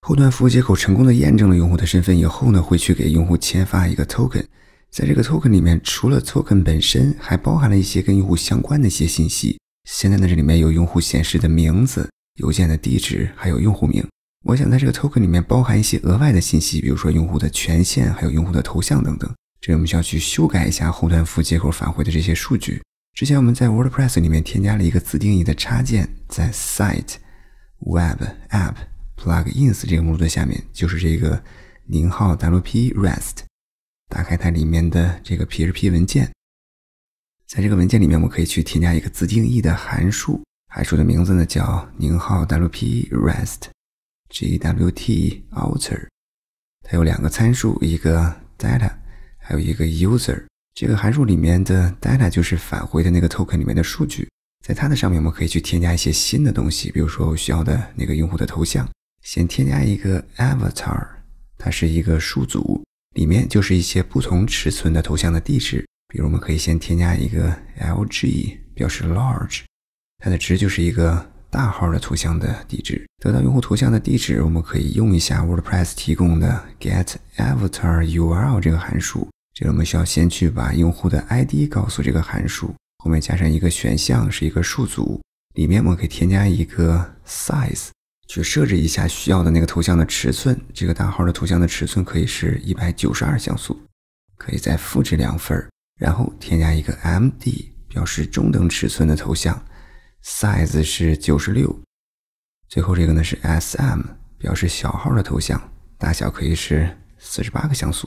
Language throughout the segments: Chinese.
后端服务接口成功的验证了用户的身份以后呢，会去给用户签发一个 token。在这个 token 里面，除了 token 本身，还包含了一些跟用户相关的一些信息。现在呢，这里面有用户显示的名字、邮件的地址，还有用户名。我想在这个 token 里面包含一些额外的信息，比如说用户的权限，还有用户的头像等等。这里我们需要去修改一下后端服务接口返回的这些数据。之前我们在 WordPress 里面添加了一个自定义的插件，在 Site Web App Plugins 这个目录的下面，就是这个-wp rest。打开它里面的这个 PHP 文件，在这个文件里面，我们可以去添加一个自定义的函数，函数的名字呢叫-wp rest gwt outer。它有2个参数，一个 data， 还有一个 user。这个函数里面的 data 就是返回的那个 token 里面的数据，在它的上面我们可以去添加一些新的东西，比如说我需要的那个用户的头像，先添加一个 avatar， 它是一个数组，里面就是一些不同尺寸的头像的地址，比如我们可以先添加一个 LG， 表示 large， 它的值就是一个大号的头像的地址。得到用户头像的地址，我们可以用一下 WordPress 提供的 getAvatarURL 这个函数。这里我们需要先去把用户的 ID 告诉这个函数，后面加上一个选项是一个数组，里面我们可以添加一个 size， 去设置一下需要的那个头像的尺寸。这个大号的头像的尺寸可以是192像素，可以再复制2份，然后添加一个 MD， 表示中等尺寸的头像， size 是96。最后这个呢是 SM， 表示小号的头像，大小可以是48个像素。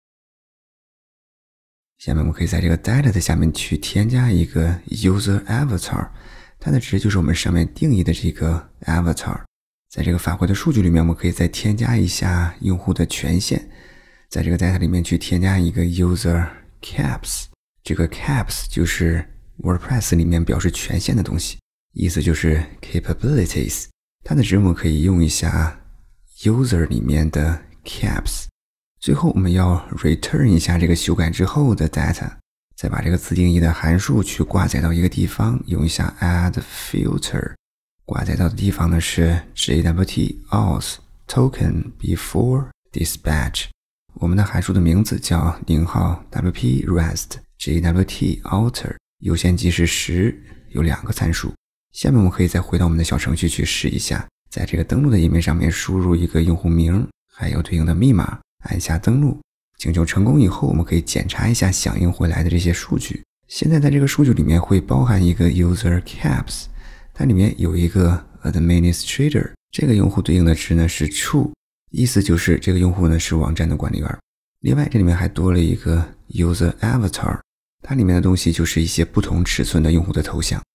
下面我们可以在这个 data 的下面去添加一个 user avatar， 它的值就是我们上面定义的这个 avatar。在这个返回的数据里面，我们可以再添加一下用户的权限，在这个 data 里面去添加一个 user caps。 这个 caps 就是 WordPress 里面表示权限的东西，意思就是 capabilities， 它的值我们可以用一下 user 里面的 caps。最后我们要 return 一下这个修改之后的 data， 再把这个自定义的函数去挂载到一个地方，用一下 add filter， 挂载到的地方呢是 gwt auth token before dispatch。 我们的函数的名字叫-wp rest gwt outer， 优先级是10，有2个参数。下面我们可以再回到我们的小程序去试一下，在这个登录的页面上面输入一个用户名，还有对应的密码，按下登录。请求成功以后，我们可以检查一下响应回来的这些数据。现在在这个数据里面会包含一个 user caps， 它里面有一个 administrator， 这个用户对应的值呢是 true， 意思就是这个用户呢是网站的管理员。另外这里面还多了一个 user avatar， 它里面的东西就是一些不同尺寸的用户的头像。